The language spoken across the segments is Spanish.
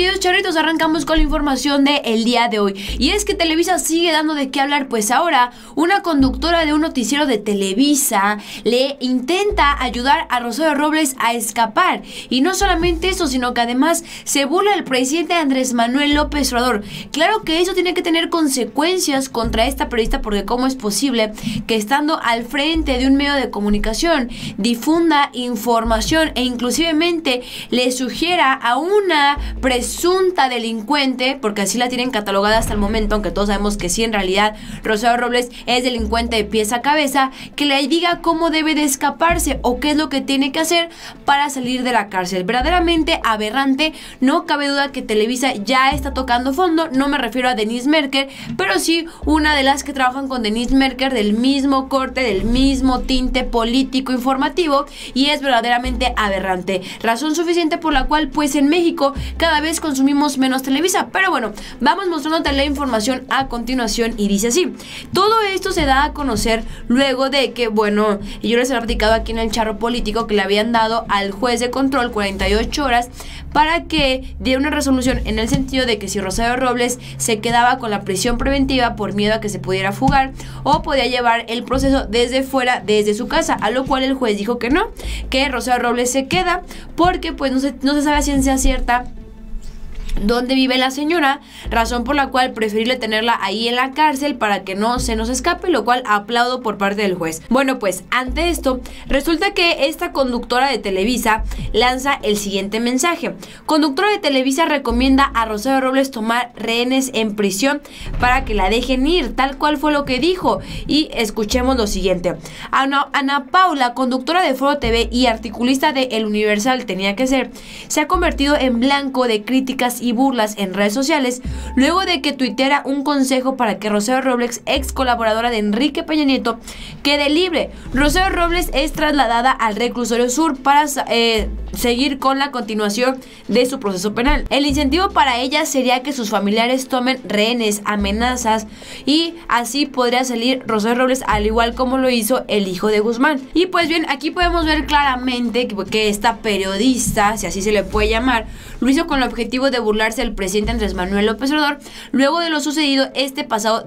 queridos charritos, arrancamos con la información del día de hoy. Y es que Televisa sigue dando de qué hablar, pues ahora una conductora de un noticiero de Televisa le intenta ayudar a Rosario Robles a escapar. Y no solamente eso, sino que además se burla del presidente Andrés Manuel López Obrador. Claro que eso tiene que tener consecuencias contra esta periodista, porque cómo es posible que estando al frente de un medio de comunicación difunda información e inclusivemente le sugiera a una presunta delincuente, porque así la tienen catalogada hasta el momento, aunque todos sabemos que sí, en realidad Rosario Robles es delincuente de pies a cabeza, que le diga cómo debe de escaparse o qué es lo que tiene que hacer para salir de la cárcel. Verdaderamente aberrante. No cabe duda que Televisa ya está tocando fondo. No me refiero a Denise Merker, pero sí una de las que trabajan con Denise Merker, del mismo corte, del mismo tinte político informativo, y es verdaderamente aberrante. Razón suficiente por la cual pues en México cada vez consumimos menos Televisa. Pero bueno, vamos mostrándote la información a continuación y dice así: todo esto se da a conocer luego de que, bueno, yo les he platicado aquí en el charro político que le habían dado al juez de control 48 horas para que diera una resolución en el sentido de que si Rosario Robles se quedaba con la prisión preventiva por miedo a que se pudiera fugar o podía llevar el proceso desde fuera, desde su casa, a lo cual el juez dijo que no, que Rosario Robles se queda porque pues no se sabe a ciencia cierta dónde vive la señora, razón por la cual preferible tenerla ahí en la cárcel para que no se nos escape, lo cual aplaudo por parte del juez. Bueno, pues ante esto, resulta que esta conductora de Televisa lanza el siguiente mensaje. Conductora de Televisa recomienda a Rosario Robles tomar rehenes en prisión para que la dejen ir, tal cual fue lo que dijo. Y escuchemos lo siguiente. Ana Paula, conductora de Foro TV y articulista de El Universal, tenía que ser, se ha convertido en blanco de críticas y burlas en redes sociales luego de que tuiteara un consejo para que Rosario Robles, ex colaboradora de Enrique Peña Nieto, quede libre. Rosario Robles es trasladada al reclusorio sur para seguir con la continuación de su proceso penal. El incentivo para ella sería que sus familiares tomen rehenes, amenazas, y así podría salir Rosario Robles, al igual como lo hizo el hijo de Guzmán. Y pues bien, aquí podemos ver claramente que esta periodista, si así se le puede llamar, lo hizo con el objetivo de burlarse del presidente Andrés Manuel López Obrador luego de lo sucedido este pasado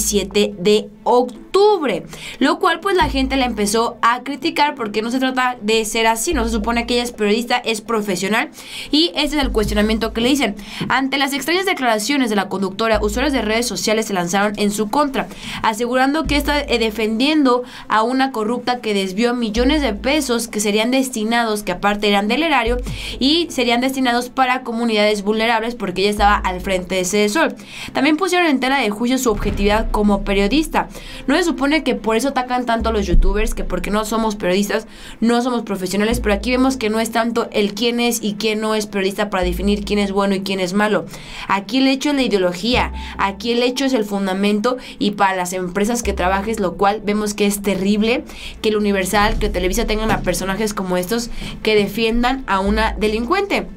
17 de octubre, lo cual pues la gente la empezó a criticar porque no se trata de ser así, no se supone que ella es periodista, es profesional, y ese es el cuestionamiento que le dicen. Ante las extrañas declaraciones de la conductora, usuarios de redes sociales se lanzaron en su contra, asegurando que está defendiendo a una corrupta que desvió millones de pesos que serían destinados, que aparte eran del erario, y serían destinados para comunidades vulnerables porque ella estaba al frente de Sede Sol. También pusieron en tela de juicio su objetividad como periodista. No se supone que por eso atacan tanto a los youtubers, que porque no somos periodistas, no somos profesionales, pero aquí vemos que no es tanto el quién es y quién no es periodista para definir quién es bueno y quién es malo. Aquí el hecho es la ideología, aquí el hecho es el fundamento, y para las empresas que trabajes, lo cual vemos que es terrible que el Universal, que Televisa tengan a personajes como estos que defiendan a una delincuente.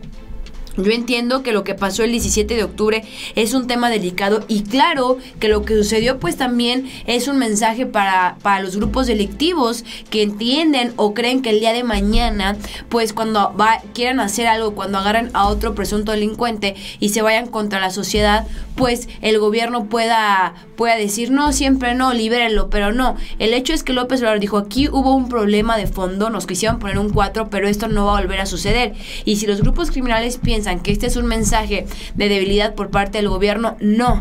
Yo entiendo que lo que pasó el 17 de octubre es un tema delicado, y claro que lo que sucedió pues también es un mensaje para los grupos delictivos que entienden o creen que el día de mañana pues cuando quieran hacer algo, cuando agarren a otro presunto delincuente y se vayan contra la sociedad, pues el gobierno pueda decir no, siempre no, libérenlo, pero no. El hecho es que López Obrador dijo: aquí hubo un problema de fondo, nos quisieron poner un 4, pero esto no va a volver a suceder. Y si los grupos criminales piensan que este es un mensaje de debilidad por parte del gobierno,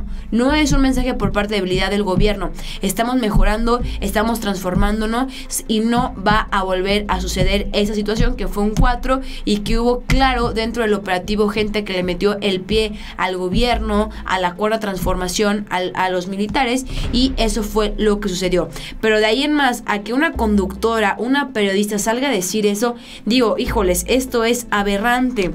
no es un mensaje por parte de debilidad del gobierno. Estamos mejorando, estamos transformándonos, y no va a volver a suceder esa situación que fue un 4 y que hubo, claro, dentro del operativo gente que le metió el pie al gobierno, a la cuarta transformación, a los militares, y eso fue lo que sucedió. Pero de ahí en más, a que una conductora, una periodista salga a decir eso, digo, híjoles, esto es aberrante.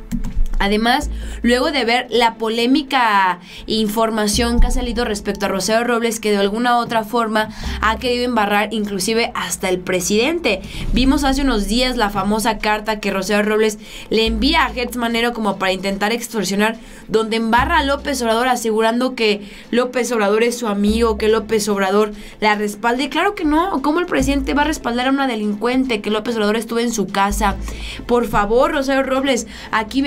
Además, luego de ver la polémica información que ha salido respecto a Rosario Robles, que de alguna u otra forma ha querido embarrar inclusive hasta el presidente. Vimos hace unos días la famosa carta que Rosario Robles le envía a Gertz Manero como para intentar extorsionar, donde embarra a López Obrador asegurando que López Obrador es su amigo, que López Obrador la respalda. Y claro que no, ¿cómo el presidente va a respaldar a una delincuente? Que López Obrador estuvo en su casa. Por favor, Rosario Robles, aquí vemos la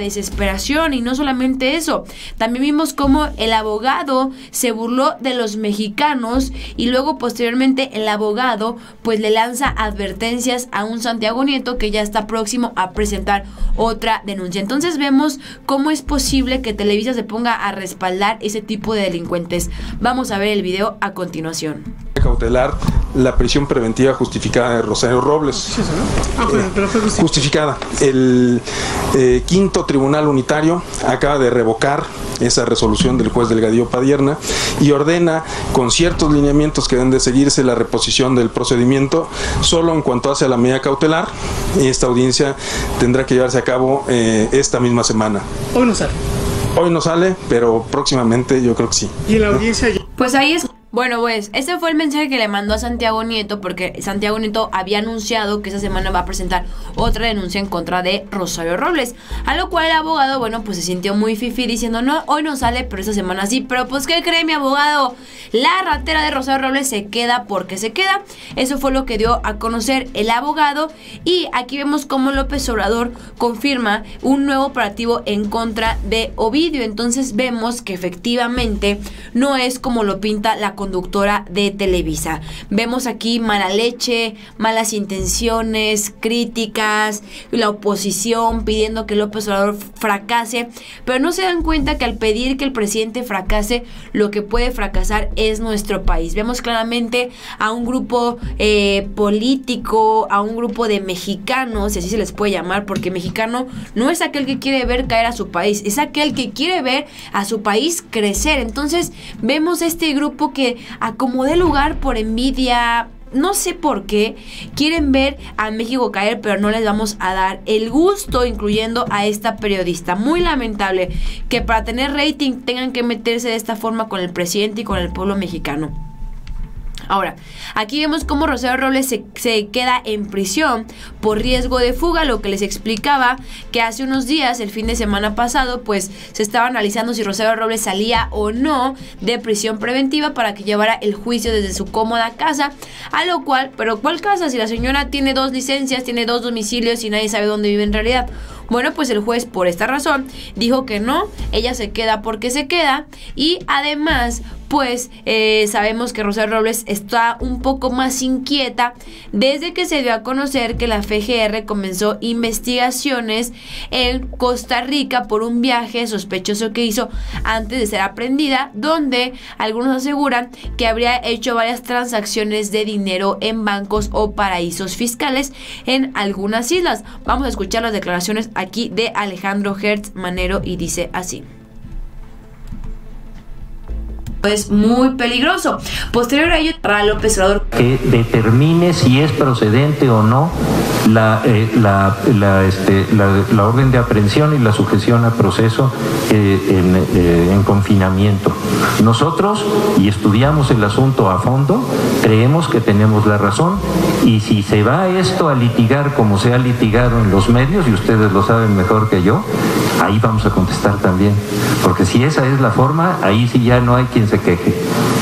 desesperación. Y no solamente eso, también vimos cómo el abogado se burló de los mexicanos y luego posteriormente el abogado pues le lanza advertencias a un Santiago Nieto que ya está próximo a presentar otra denuncia. Entonces vemos cómo es posible que Televisa se ponga a respaldar ese tipo de delincuentes. Vamos a ver el video a continuación. Cautelar la prisión preventiva justificada de Rosario Robles. Pero fue justificada. El quinto tribunal unitario acaba de revocar esa resolución del juez Delgadillo Padierna y ordena con ciertos lineamientos que deben de seguirse la reposición del procedimiento solo en cuanto hace a la medida cautelar. Esta audiencia tendrá que llevarse a cabo esta misma semana. Hoy no sale. Hoy no sale, pero próximamente yo creo que sí. Y en la audiencia... Pues ahí es... Bueno, pues este fue el mensaje que le mandó a Santiago Nieto, porque Santiago Nieto había anunciado que esa semana va a presentar otra denuncia en contra de Rosario Robles, a lo cual el abogado, bueno, pues se sintió muy fifí diciendo, no, hoy no sale, pero esta semana sí. Pero pues, ¿qué cree mi abogado? La ratera de Rosario Robles se queda porque se queda. Eso fue lo que dio a conocer el abogado. Y aquí vemos cómo López Obrador confirma un nuevo operativo en contra de Ovidio. Entonces vemos que efectivamente no es como lo pinta la conductora de Televisa. Vemos aquí mala leche, malas intenciones, críticas, la oposición pidiendo que López Obrador fracase, pero no se dan cuenta que al pedir que el presidente fracase, lo que puede fracasar es nuestro país. Vemos claramente a un grupo político, a un grupo de mexicanos, si así se les puede llamar, porque mexicano no es aquel que quiere ver caer a su país, es aquel que quiere ver a su país crecer. Entonces vemos este grupo que acomodé lugar por envidia, no sé por qué, quieren ver a México caer, pero no les vamos a dar el gusto, incluyendo a esta periodista. Muy lamentable que para tener rating tengan que meterse de esta forma con el presidente y con el pueblo mexicano. Ahora, aquí vemos cómo Rosario Robles se queda en prisión por riesgo de fuga, lo que les explicaba que hace unos días, el fin de semana pasado, pues se estaba analizando si Rosario Robles salía o no de prisión preventiva para que llevara el juicio desde su cómoda casa, a lo cual, pero ¿cuál casa? Si la señora tiene 2 licencias, tiene 2 domicilios y nadie sabe dónde vive en realidad. Bueno, pues el juez por esta razón dijo que no, ella se queda porque se queda y además pues sabemos que Rosario Robles está un poco más inquieta desde que se dio a conocer que la FGR comenzó investigaciones en Costa Rica por un viaje sospechoso que hizo antes de ser aprendida, donde algunos aseguran que habría hecho varias transacciones de dinero en bancos o paraísos fiscales en algunas islas. Vamos a escuchar las declaraciones aquí de Alejandro Gertz Manero y dice así. Es muy peligroso. Posterior a ello, para López Obrador que determine si es procedente o no la orden de aprehensión y la sujeción a proceso en confinamiento. Nosotros, y estudiamos el asunto a fondo, creemos que tenemos la razón, y si se va esto a litigar como se ha litigado en los medios, y ustedes lo saben mejor que yo, ahí vamos a contestar también, porque si esa es la forma, ahí sí ya no hay quien se queje.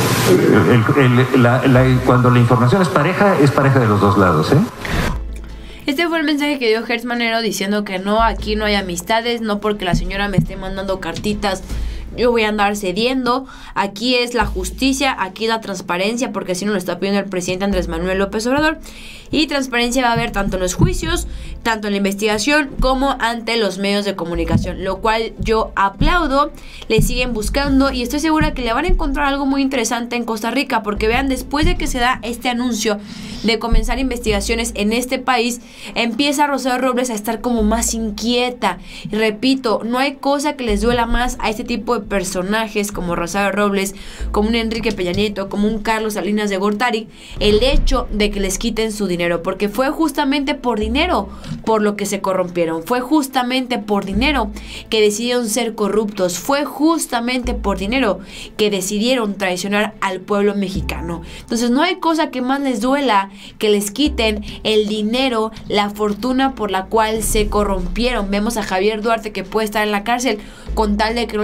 Cuando la información es pareja de los dos lados, ¿eh? Este fue el mensaje que dio Gertz Manero diciendo que no, aquí no hay amistades, no porque la señora me esté mandando cartitas yo voy a andar cediendo. Aquí es la justicia, aquí es la transparencia, porque así nos lo está pidiendo el presidente Andrés Manuel López Obrador. Y transparencia va a haber tanto en los juicios, tanto en la investigación, como ante los medios de comunicación, lo cual yo aplaudo. Le siguen buscando y estoy segura que le van a encontrar algo muy interesante en Costa Rica, porque vean, después de que se da este anuncio de comenzar investigaciones en este país, empieza Rosario Robles a estar como más inquieta. Y repito, no hay cosa que les duela más a este tipo de personajes como Rosario Robles, como un Enrique Peña Nieto, como un Carlos Salinas de Gortari, el hecho de que les quiten su dinero, porque fue justamente por dinero por lo que se corrompieron, fue justamente por dinero que decidieron ser corruptos, fue justamente por dinero que decidieron traicionar al pueblo mexicano. Entonces no hay cosa que más les duela que les quiten el dinero, la fortuna por la cual se corrompieron. Vemos a Javier Duarte que puede estar en la cárcel con tal de que no le toquen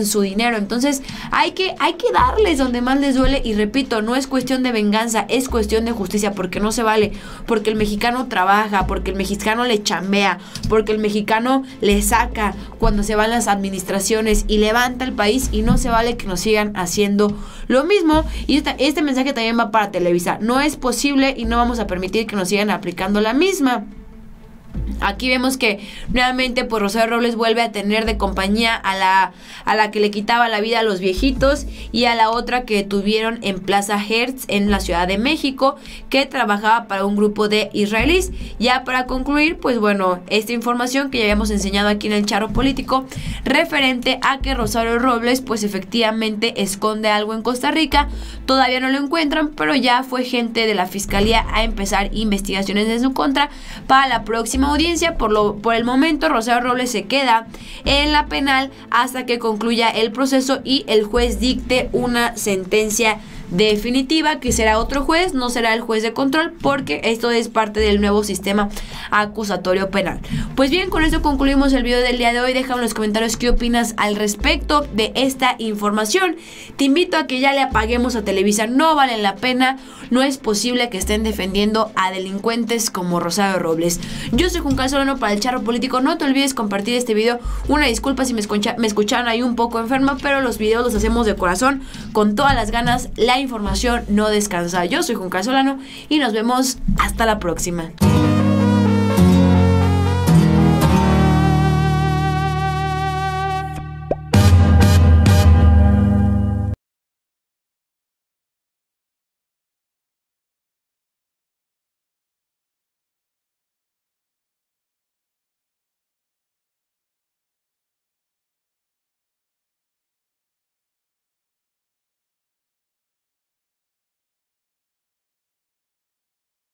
su dinero. Entonces hay que darles donde más les duele, y repito, no es cuestión de venganza, es cuestión de justicia, porque no se vale, porque el mexicano trabaja, porque el mexicano le chambea, porque el mexicano le saca cuando se van las administraciones y levanta el país, y no se vale que nos sigan haciendo lo mismo. Y este mensaje también va para Televisa. No es posible y no vamos a permitir que nos sigan aplicando la misma. Aquí vemos que nuevamente pues Rosario Robles vuelve a tener de compañía a la que le quitaba la vida a los viejitos, y a la otra que tuvieron en Plaza Hertz en la Ciudad de México, que trabajaba para un grupo de israelíes. Ya para concluir, pues bueno, esta información que ya habíamos enseñado aquí en el Charro Político, referente a que Rosario Robles pues efectivamente esconde algo en Costa Rica. Todavía no lo encuentran, pero ya fue gente de la Fiscalía a empezar investigaciones en su contra para la próxima audiencia. Por el momento, Rosario Robles se queda en la penal hasta que concluya el proceso y el juez dicte una sentencia definitiva, que será otro juez, no será el juez de control, porque esto es parte del nuevo sistema acusatorio penal. Pues bien, con esto concluimos el video del día de hoy. Déjame en los comentarios qué opinas al respecto de esta información. Te invito a que ya le apaguemos a Televisa, no vale la pena, no es posible que estén defendiendo a delincuentes como Rosario Robles. Yo soy Juan Carlos Solano para el Charro Político. No te olvides compartir este video. Una disculpa si me escucharon ahí un poco enferma, pero los videos los hacemos de corazón, con todas las ganas. La información no descansa. Yo soy Juan Carlos Solano y nos vemos hasta la próxima.